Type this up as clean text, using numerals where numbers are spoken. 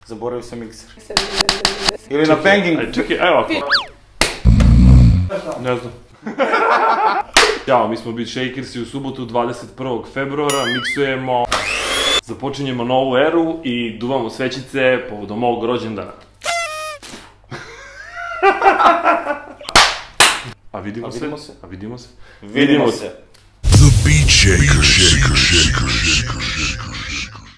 Zaboravio sam mikser. Ili na banging. Ajde, čekaj, evo ovako. Ne znam. Ćao, mi smo Beat Shakersi u subotu 21. februara, miksujemo, započinjemo novu eru i duvamo svećice povodom mog rođendana. A vidimo se? A vidimo se? Vidimo se. The Beat Shaker.